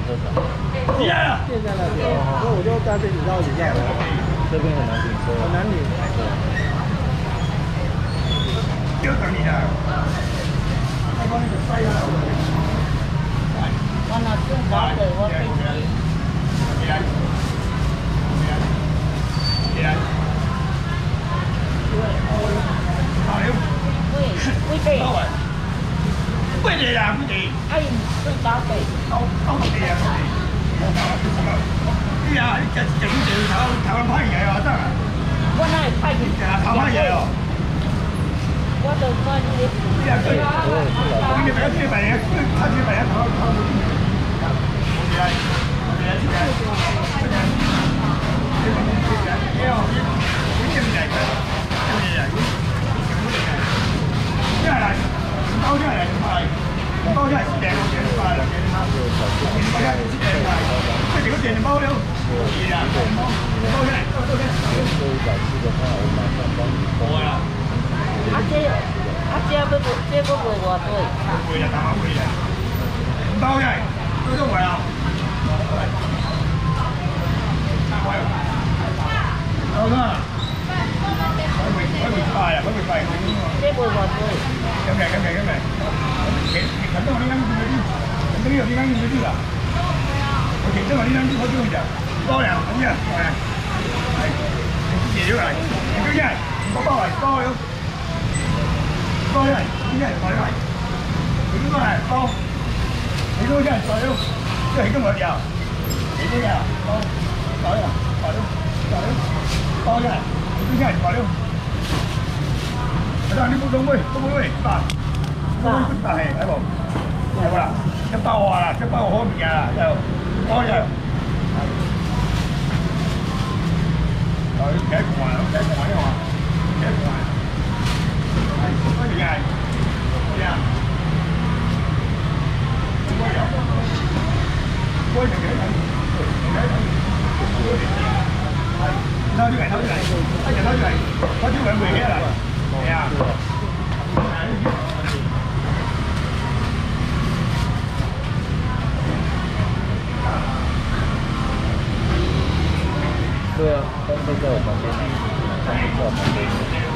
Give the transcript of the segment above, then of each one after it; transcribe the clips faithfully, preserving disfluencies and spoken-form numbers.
车场。 进来了， 店在那边，所以我就干脆你绕一下了。 这边很难停车。 很难停。 就等你了。我帮你塞了。 我那正早的我飞机。 起来。起来。起来。好了。 喂，喂地。 喂地啊，喂地。 哎，正早的。 到到地啊，到地。你啊，你食食你食台湾台湾派嘢啊，真啊！ 我哪会派去？ 食台湾嘢哦。 我都算你。 你啊，对。你咪你咪嘢，他你咪嘢，他他冇。起来，起来，起来。你好，你你进嚟㗎？进嚟啊！进嚟，包进嚟，包包进嚟，訂個訂包啦，訂包。包進嚟，訂包。即係個訂包了。係啊，包包進嚟，包包進嚟。 这一百四的话，我马上帮你好啊。 啊这啊这要不这不卖偌多？ 會啊，大把會啊。包進嚟，都都會啊。好啦。我會我會快啊，我會快。 这卖偌多？ 今日今日今日，其其實都係呢間公司嗰啲，咁呢度呢間公司嗰啲啦。我其中係呢間公司嗰啲就多人咁樣，係係自己嚟，自己嚟，我包嚟包咗，包嚟，自己嚟包嚟，你都係包，你都係包咗，即係今日有，你都係包，包咗，包咗，包咗，包咗，你都係包咗。Ada ni pun weh, pun weh, tak. Tak. Tak eh, apa? Ya lah. Cepat awak lah, cepat awak biar lah. Ya. Oh ya. Rồi cái ngoài nó cái ngoài đó mà. Cái ngoài. Ai có gì ai? Ya. Có gì không? Có gì cái này. Cái này. Nói như vậy, nói như vậy. Nói như vậy. Có chứ bạn về hết rồi. Yeah. 对啊，他们在我旁边，他们在我旁边。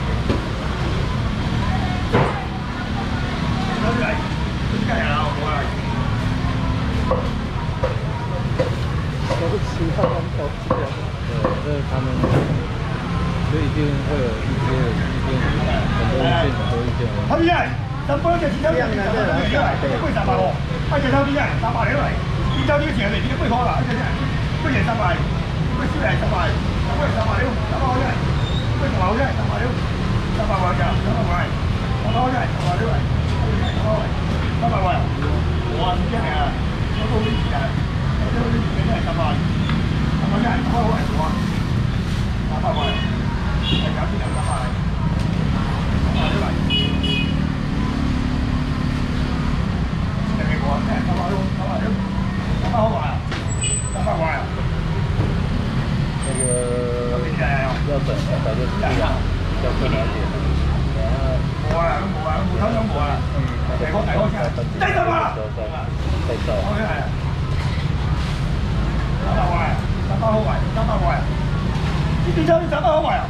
都是其他人投资的。 对，这是他们，就一定会有一些意见，很多意见，很多意见。 好厉害！咱不能在其他地方做，贵三百五，而且他厉害，三百六来，你到你个钱里，你就贵好了，而且贵钱三百。贵四百三百，贵三百六，三百块钱，贵三百块钱，三百六，三百块钱，三百块，三百块钱，三百六，三百块，哇，你这样，我都没钱，我都没钱才三百，三百块钱，三百块钱，三百块，再加起来三百，三百六来，这个我三百六，三百六，三百块，三百块。 那个要等大概是这样，要困难点。 冇啊，冇啊，冇偷都冇啊。大哥，大哥，再走啊！ 再走。 好嘅係啊。三百塊，三百好位，三百塊啊！呢邊抽三百好位啊！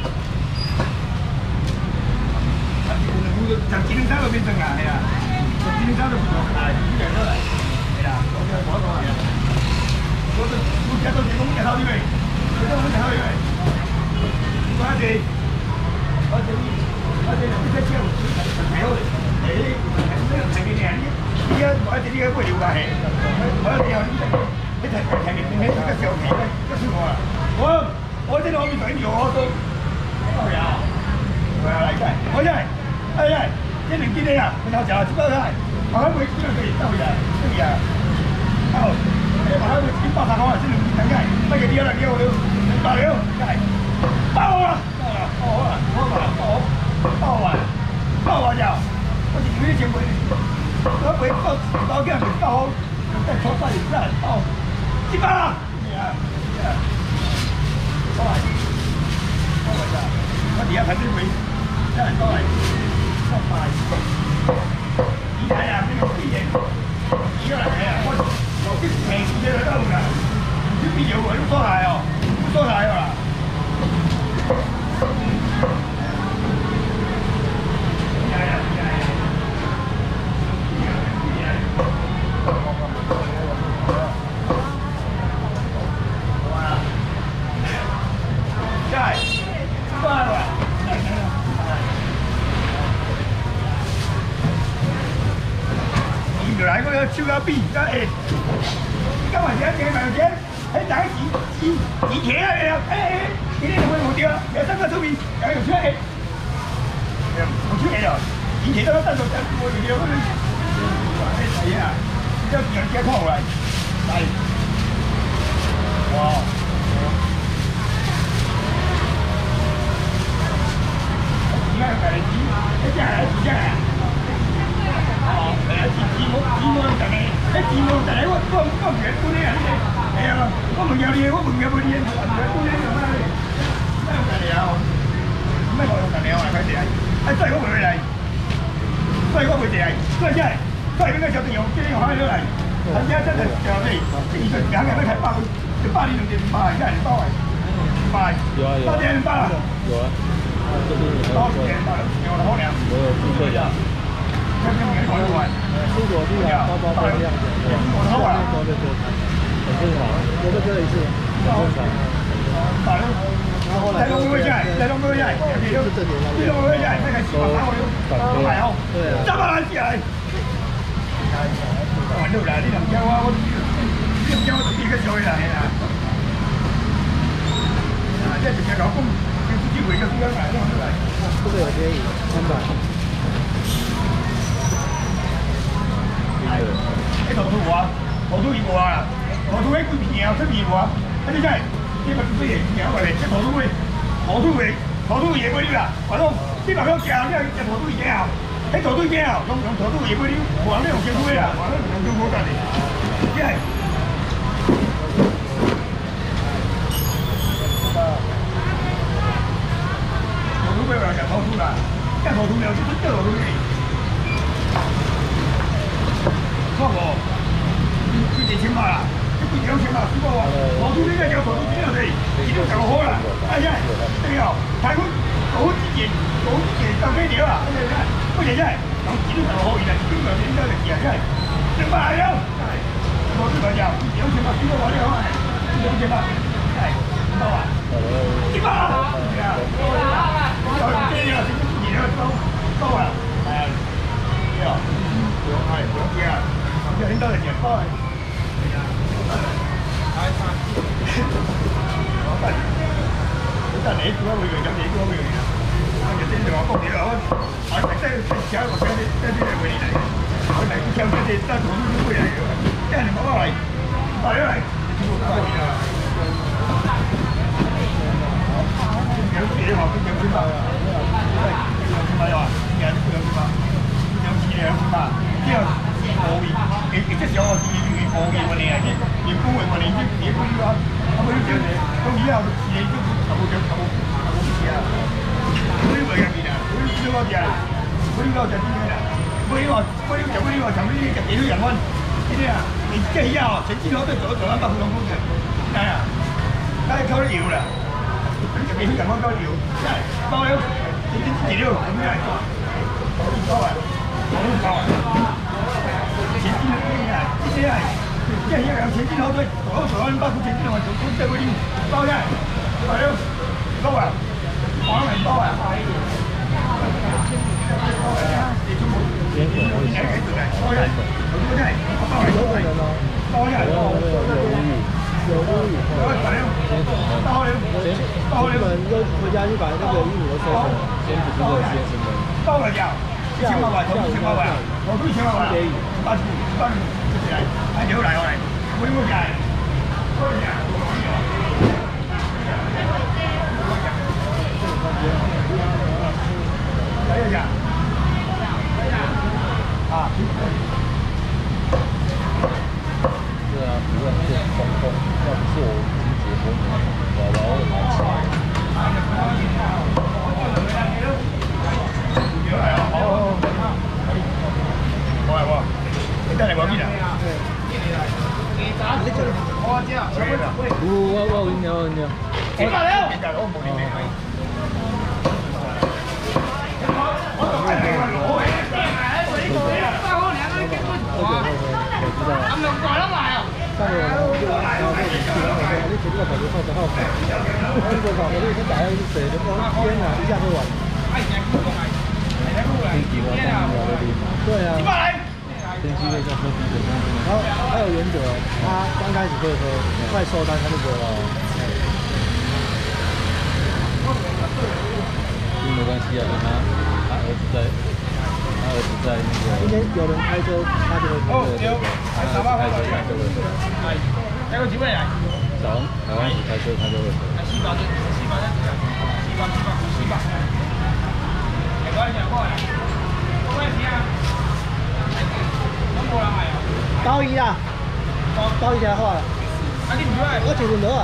就只能三個變成啊，係啊，就只能三個變成啊，呢樣都係，係啊，我嘅講一講係啊，我都我日到時都日頭啲味。你都唔睇佢，我哋我哋我哋呢啲車唔睇好嚟，你呢個前面嘅呢，依家我哋呢個不了解係，我哋有呢啲，你睇睇前面呢個小企咧，都算我啦，我我呢度我面對住我都，係啊，係啊嚟嘅，我真係，哎呀，一年見你啊，然後就只不過係，我喺會邊度嚟兜嘅，兜嘅，好。你話喺度點八十個先兩千等嘅，乜嘢啲啊？啲我要八兩，真係包啦，包啦，包啦，包包啊，包啊就，我哋呢啲錢會，我會包包嘅人包好，即係坐低真係包，知吧啦？係啊，係啊，包嚟，包嚟咋？我哋而家睇啲會真係包嚟，包埋，而家啊呢個啲嘢，而家嚟啊我。我啲平。 啊比，啊下，你干嘛这样这样这样？迄大钱钱钱起来了，哎哎，今天就会无掉，要三个出面，要用出来。无出来了，钱起到咱就咱无就掉，可能。哎呀，这样这看过来，来，哇！你看来钱，一只来几只啊？哦，哎呀，钱钱冇钱冇用得嘞，一钱冇用得嘞，我我我唔係搬呢啊！係啊，我問有你，我問有冇你，我唔係搬呢咁啊！咩用得嚟啊？咩我用得嚟啊？快啲嚟！哎，再我回嚟，再我回嚟，再真係，再咁嘅小朋友，即係開咗嚟，人家真係就係，其實兩個都係包，就包呢兩隻包，一人包係包， 有啊有啊， 包啲人包啊， 有啊，这边有包啲人包，有好靚， 我有注册的。 咁樣嘅好玩， 出国地方包包都一样的， 好玩， 包的就很正常， 我们这里是很正常。 大佬。 然后后来再弄个下来，再弄个下来，你弄这里你弄个下来，那个洗把我都买好， 对啊， 怎么来起来？我录啦，你两叫我，我你两叫我第一个小回来啦。啊，这直接搞工，就自己回个中央来，弄出来。 这个有可以三百。 哎，头土啊，头土一个啊，头土那几片啊，这片啊，啊你睇。呢個乜嘢嘢過嚟？即係土都會，土都會，土都會嘢嗰啲啦。話到呢個香蕉，呢個就土都會嘢啊。喺土都會嘢啊，用用土都會嘢嗰啲，話呢用政府嘅啦，話呢用政府隔離，即係。土都會話就土都啦，即係土都有啲都土都嚟。錯喎，佢幾千萬啦。幾兩千萬，只不過我都呢個有做到幾多地，幾多就好啦。係真係，對哦，太過好之前，好之前就幾條啦，真係真係，嗰隻真係有幾多就好，原來幾多點都係幾啊真係，一百係啊，我呢個就兩千萬，幾多我呢個係兩千萬，係多啊，一百係啊，有啲啊，幾多多多啊，係啊，呢個係兩千啊，有啲多係幾多啊？但你做乜會用咁？你做乜會用啊？我日先就話講你啦，我我食得食少，我跟你跟你嚟回嚟，我嚟啲香跟你得同啲回嚟嘅，即係你冇嚟，嚟嚟，做乜嘢啊？有啲嘢話佢兩千八啊，兩千八又話，有啲兩千八，兩千兩千八，之後冇嘢，你你即係有我自己冇嘢喎你啊，即係員工會問你啲嘢嗰啲話。咁佢啲到以後自己都頭冇腳頭冇頭冇事啊！嗰啲位入邊啊，嗰啲嗰個就係嗰啲嗰個就點樣啊？嗰啲話嗰啲就嗰啲話就呢啲就幾多人溫呢啲啊？你即係以後食之後都做做緊百富兩公嘅，係啊，梗係溝得要啦，就幾多人溫溝要，真係包咗你啲資料咁樣嚟做，包啊，我都包啊，錢之後呢啲啊，呢啲係。即係一樣錢之後都攞上包括錢之後做公司嗰啲包啫，係咯，包啊，講明包啊，包啊，你都冇，你你你喺度嚟，包人，嗰啲真係包嚟包嚟，包人， 有物语， 包嚟，包嚟，包嚟， 日本又回家就把那个玉米都收成， 先只是热先生的。 包嚟就一千萬塊，投資一千萬塊，投資一千萬塊，八八嚟，係幾好嚟我嚟，每個人，每個人，睇一日，啊， 对啊，不要骗空空，要不是我已经结婚了，我老会买钱。 好係喎，你得嚟嗰邊啊？ 我我我跟你聊，我跟你聊。 幾百了？幾百了？我冇你明。我仲係你攞嘅。包好兩個結婚哇！咁兩個都買啊？ 上有然后就然后就去了我说你前面跑就靠着号跑，然后就跑我就打下去水就光天啊一下就完。 天气我当然要的。 对啊。 幾百嚟？ 天气会叫喝啤酒， 然后还有原则，他刚开始会喝，快收单他就不喝了。 这没关系啊，他他儿子在，他儿子在那个。 今天有人开车，他就会喝。 对对对，他儿子开车他就会喝。 还有几位来？ 小红，台湾子开车他就会喝。 四百的，四百的，四百，四百，四百。来过来，过来。过来听啊！中国人来啊！ 高一啦，高一才画了。 啊，你唔来？ 我九轮得啊。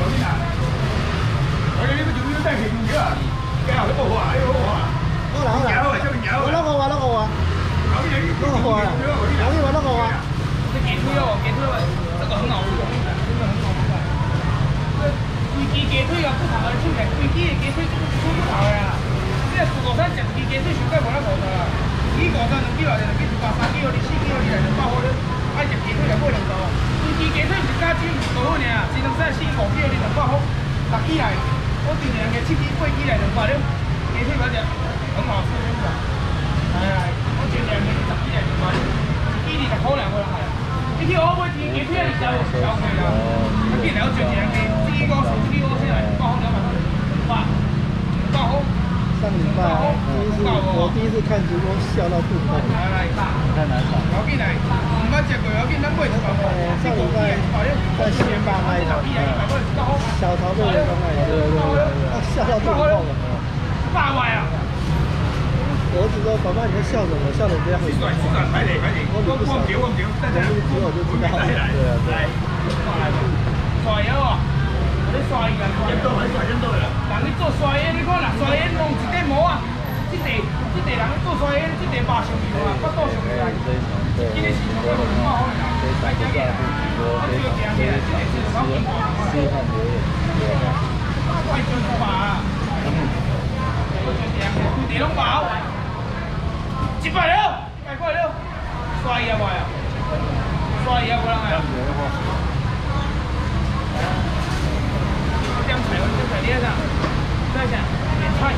我哋呢個做呢個真係奇妙啊！幾後都冇畫，呢個好畫。 好啦好啦。 有啊，出面有。 我攞個畫，攞個畫。 有啲嘢攞個畫啦。有啲話攞個畫。 這給推哦，給推哦，這個很好用，真的很好用。這飛機給推啊，不同的出嚟，飛機嘅給推出不同嘅啊。即係富國山食飛給推全部冇得講㗎啦。呢個真係幾耐就幾十八三幾個，你四幾個你嚟就包好了，愛食給推就冇兩個。飛機給推是加錢唔到呢，只能使四五幾個你就包好，十幾嚟，我盡量嘅七幾八幾嚟就包了。給推嗰隻很好吃，真係。係係，我盡量嘅十幾嚟就包了，呢啲就可能會係。呢啲我會自己推嚟就就係啦。咁然後盡量嘅呢個數呢個先嚟包好兩百蚊，包包好。 上禮拜第一次，我第一次看直播笑到肚子痛。 嚟嚟， 太難了。 有邊嚟？唔乜隻佢有邊諗過嚟講？ 上禮拜在西坝那一場，小曹對人剛那一場，笑到肚子痛了。 八位啊！ 我兒子說：“爸爸，你在笑什麼？笑成這樣。” 快點快點，我我唔屌我唔屌，真係我就知道。對啊對啊。 帥啊！你帥㗎，印度係帥印度嚟啦。人你做帥嘅，你看嗱，帥嘅弄一塊毛啊！即地即地人做帥嘅，即地八上面啊，不多上面啊。今天是我們八號嚟，大家嘅，我最驚嘅，即係是講邊個？貴咗兩百啊！我最驚嘅，佢哋兩百，一百了，一百塊了，帥啊喂！帥啊我人係。點菜我點菜臉上，再下點菜，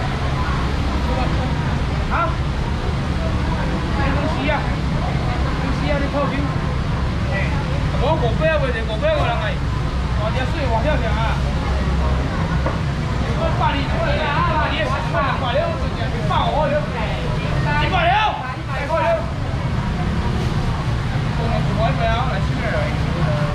好，咩東西啊？東西啊！你套票，誒，我五百個就五百個人係，我隻水我跳跳啊！我八厘，八厘也是八八六，八五六，一百六，一百六，我們不管不了，來七百二。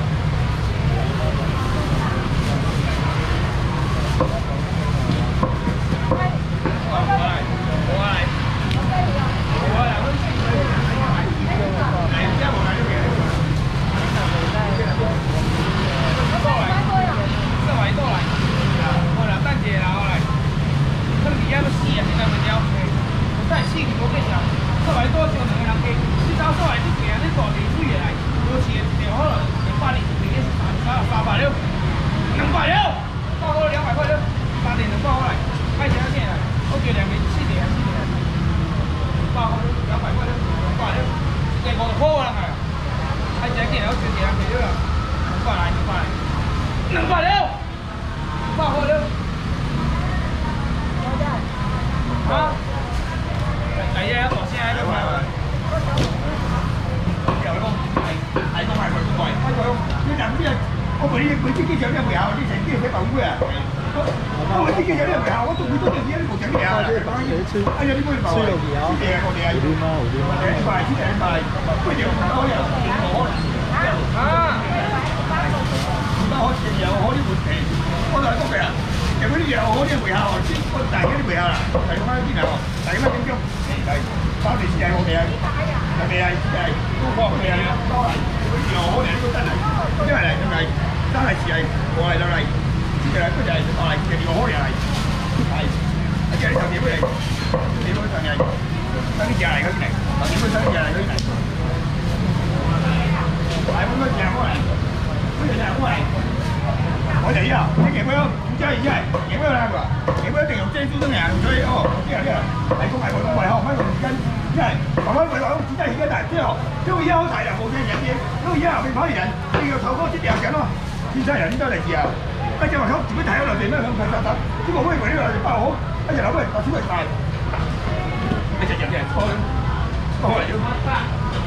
我哋啊，啲嘢咩？唔知係而家係嘢咩啦？佢話嘢咩一定用遮珠燈嘅，所以哦，啲人啲人係講係我我係學翻用紙巾，因為慢慢佢話紙巾而家大之後，因為而家好大量冇嘅人嘅，因為而家後面跑人，呢個頭哥啲掉緊咯，先生人應該嚟自啊，一隻話口自己睇咗落地咩響佢手手，呢個可以為呢個嚟包好，一隻樓喂，白小嚟大，一隻人嘅錯，錯嚟咗。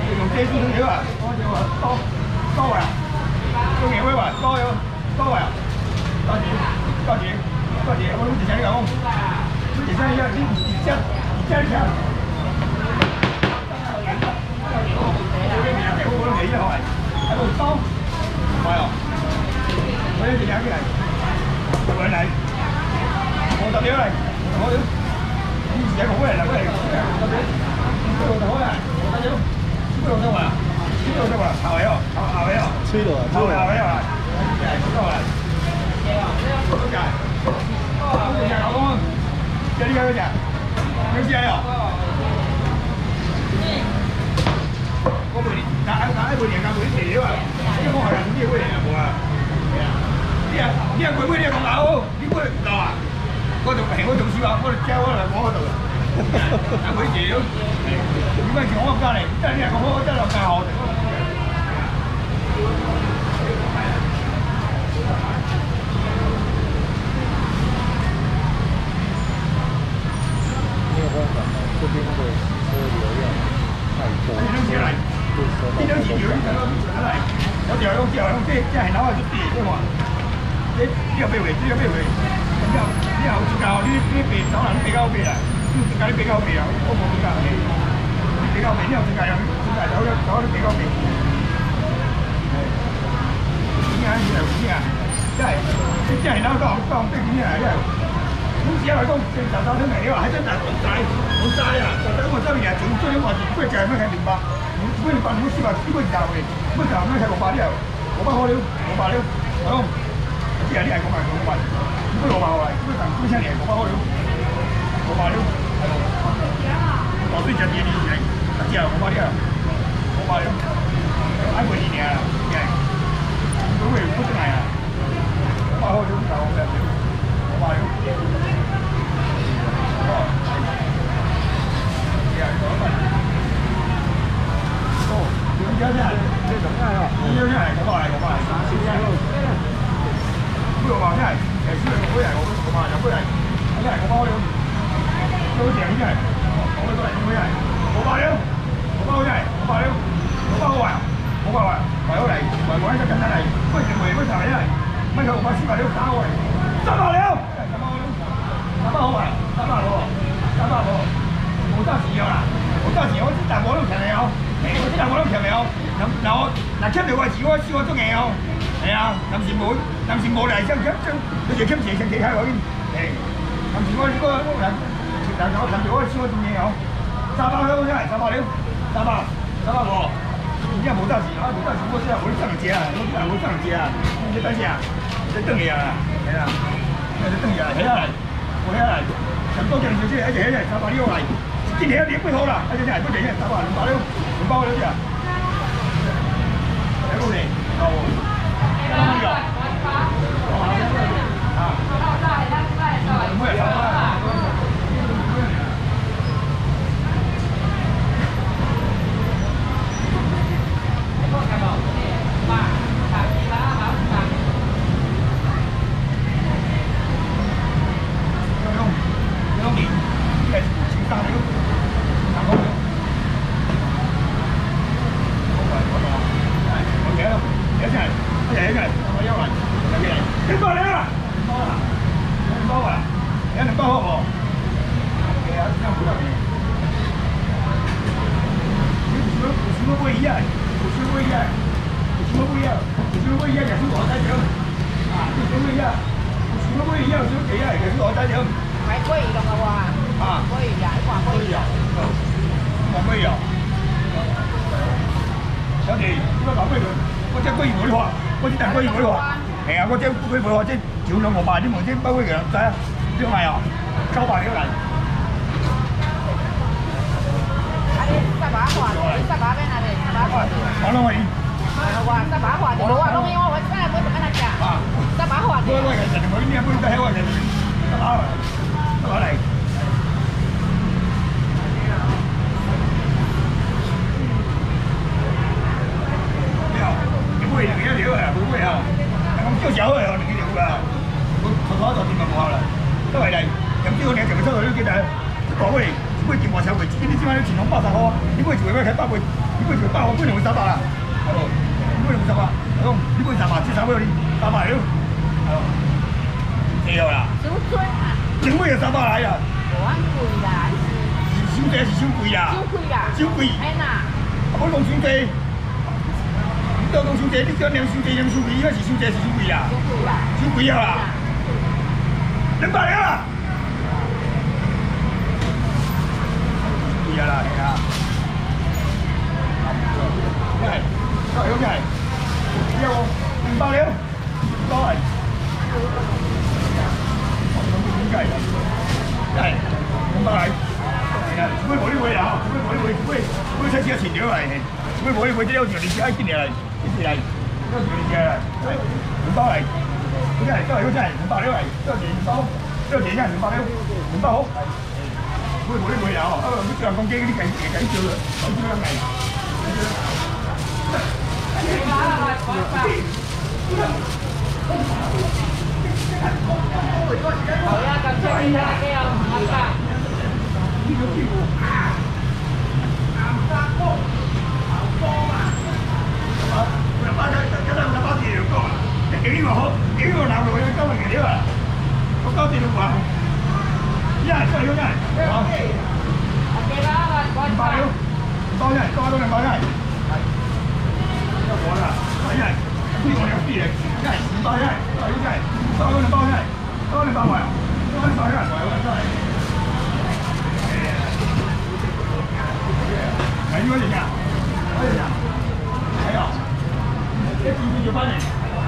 用这煮汤药啊，我就话多多啊，用盐味话多哟，多啊，多钱？多钱？多钱？我一声你讲，一声你你你家你家你家。我都未要係，喺度收，係啊，我呢隻兩隻嚟，過嚟，我特別嚟，我要，呢隻好嚟啦，過嚟，特別，呢個就好嚟，我得咗，呢個得話，呢個得話，下位哦，下下位哦， 吹到啊， 下位下位啊，係，呢個嚟，呢個係，呢隻老公，這呢個隻，有隻啊？我每年打打每年搞每年料啊，呢個係呢個每年有冇啊？係啊，呢啊呢啊每每年咁搞，呢個唔夠啊！我就平我做少啊，我就交我嚟我嗰度啊，搞每年料，點解我唔加嚟？真係呢個我真係教我哋。 没有办法，这边的车流量太多。 呢張紙嚟，呢張紙條呢張紙嚟，有時候用時候用即即係攞嚟做地嘅話，你呢個咩回？呢個咩回？然後然後教呢呢邊走廊呢比較邊啊，呢教呢比較邊啊，我冇教你，呢比較邊，呢後世界有世界走咗走啲比較邊。點解呢條線啊？真係即係攞當當兵點啊？真係。咁只係講正常交通嚟，你話喺真係好曬，好曬啊！就等我周年啊，做做啲話，不過就係咩係明白？如果你辦公司話，基本就係，乜就係咩係六百啲啊？六百好了，六百了，係咯。啲人啲人講埋六百，如果六百好嚟，基本上幾千年六百好了，六百了，係咯。我最近幾年嚟，只係六百啲啊，六百了，挨過年啊，係。如果唔出嚟啊，六百好了，就我哋六百了。哦，有啲係呢種係啊，呢種係嗰個係嗰個係，呢個話真係誒，呢個嗰人我嗰個話又嗰人，嗰人我包了，都好正真係，我嗰個人嗰人，我包了，我包真係，我包了，我包好啊，我包啊，為好嚟，為我呢隻簡單嚟，不如為嗰陣係因為乜嘢我把四百了打過嚟，三百了，三百了，三百好啊，三百好，三百好。冇揸錢啦，冇揸錢，我知但我都平你有，我知但我都平你有。嗱嗱我嗱傾條位置我試過都硬有，係啊，臨時冇，臨時冇嚟將將將佢哋傾時傾其他嗰啲，誒，臨時我嗰個嗱嗱我臨時我試過仲硬有，三百香真係三百了，三百三百個，而家冇揸錢啊，冇揸錢我真係冇得爭錢啊，我真係冇得爭錢啊，你等先啊，你等嘢啊，係啊，你等嘢啊，起下嚟，我起下嚟，咁多隻小車一隻一隻三百呢個嚟。今年年不好了，而且现在不便宜，三百两百六，两百六的，来不的，好不？有，啊，没有，我即佢佢話即條兩個賣啲門即包嗰樣仔啊，啲賣啊，收賣啲嚟。啊！你十把花，你十把邊啊？你十把花。我攞去。話十把花，我話攞去我我真係冇同人講。啊！十把花。我我其實佢呢一般都係我其實十把，十把嚟。料，你會嚟嘅料係會會啊。叫小嘅，我哋幾條㗎，我坐坐坐掂咪冇效啦，都係嚟，又唔知我哋條出去都幾大，講喂，點會掂我手佢？呢啲先買啲傳統八十號，點會做咩睇八倍？點买就百，我买两个三百啦，好无？你买两个三百，我讲你买三百，这三百你三百了，好无？对啦。 收水啊！ 前尾就三百来啦。 无安贵啦， 收济是收贵啦。 收贵啦。 收贵。 哎呐。 我讲收济。你都讲收济，你叫念收济念收贵，应该是收济是收贵啦。 收贵啦。 收贵啊啦。两百了啦。贵啊啦，系啊。来，来，来，要我两百了，来。點解？真係咁巴嚟，係啊！做咩冇呢位啊？做咩冇呢位？做咩做咩車車前條嚟？做咩冇呢位？啲有條鏈子喺邊嚟？邊嚟？有條鏈子嚟，係兩包嚟，真係真係真係兩百了嚟，都係兩包，都係真係兩百了，兩包好。做咩冇呢位啊？啊！啲上公機嗰啲計計計少啦，咁樣嚟。好呀，咁出面啦，幾有五百。呢個叫岩沙哥，牛哥嘛。啊，兩百隻，一兩百隻羊羔啊！幾個好？幾個鬧落去今日幾多啊？我交電話。一係真係真係。好。幾多啊？五百了，多一，多多兩百一。係。一個啦，一係呢個有啲嘢，一係五百一，係真係，多兩百一。多你百圍，多你百人圍喎，真係。係呢個型啊？乜型啊？係啊！一次次要翻嚟。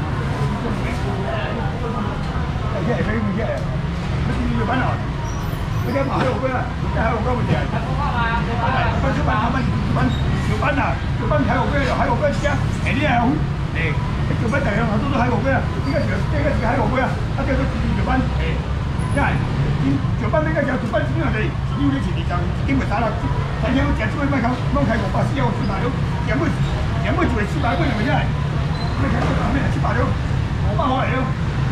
係嘅，係嘅，係嘅。一次次要翻嚟。你而家爬喺路邊啊？而家喺路邊咪就係。分小班，分分小班啊！小班喺路邊又喺路邊試啊！誒呢係好誒。小班就有好多都喺路邊啊！點解條點解條喺路邊啊？一隻都小班誒，因為小班呢個就小班邊人哋要你前年就已經咪打啦，睇見隻豬乜咁踎睇我八絲有四百了，有冇有冇做嚟四百蚊係咪真係？你睇到講咩四百了？我包我嚟了，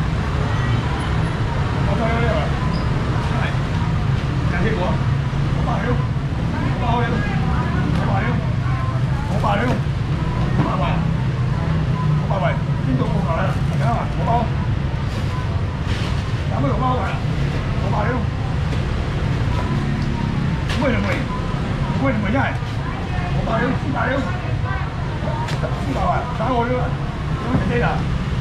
我包咗呢個，係廿幾個，我包了，我包了，我包了，我包了，我包了。八位，邊度冇球咧？而家我包，有咩用包位？我包了，咩嚟？咩嚟？真係，我包了，四百了，四百位，打我了，有冇錢啦？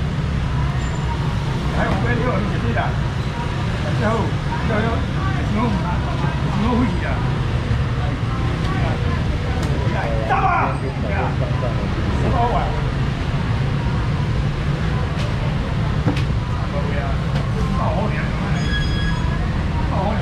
喺我邊呢個有錢啦，之後之後有錢錢好回事啊！得啊！我包位。